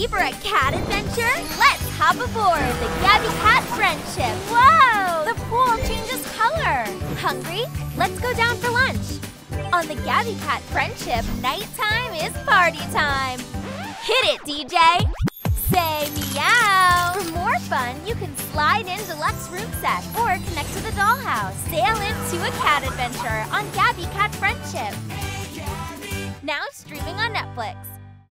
Ready for a cat adventure? Let's hop aboard the Gabby Cat Friendship. Whoa! The pool changes color. Hungry? Let's go down for lunch. On the Gabby Cat Friendship, nighttime is party time. Hit it, DJ! Say meow! For more fun, you can slide in deluxe room set or connect to the Dollhouse. Sail into a cat adventure on Gabby Cat Friendship. Now streaming on Netflix.